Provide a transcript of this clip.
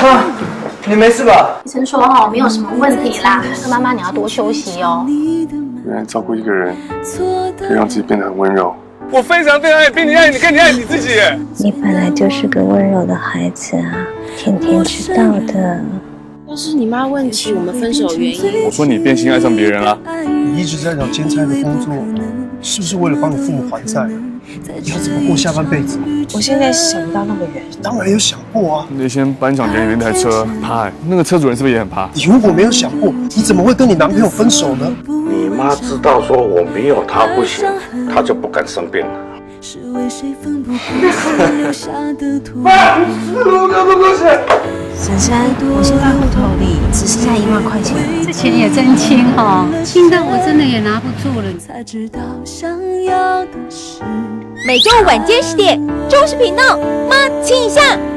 妈，你没事吧？ 医生说哈，没有什么问题啦。妈妈，你要多休息哦。 原来照顾一个人，可以让自己变得很温柔。 我非常非常爱比你爱你，更你爱你自己。 你本来就是个温柔的孩子啊，甜甜知道的。 要是你妈问起我们分手原因， 我说你变心爱上别人了。 你一直在找兼差的工作，是不是为了帮你父母还债？你要怎么过下半辈子？ 我现在想不到那么远。 当然有想过啊。 那天颁奖典礼那台车怕，那个车主人是不是也很怕？ 你如果没有想过，你怎么会跟你男朋友分手呢？ 你妈知道说我没有她不行，她就不敢生病了。 妈，我干不过去。 珊珊，我现在户头里只剩下1万块钱。 这钱也真轻哈，轻到我真的也拿不住了。 每周晚间10点，中视频道，妈亲一下。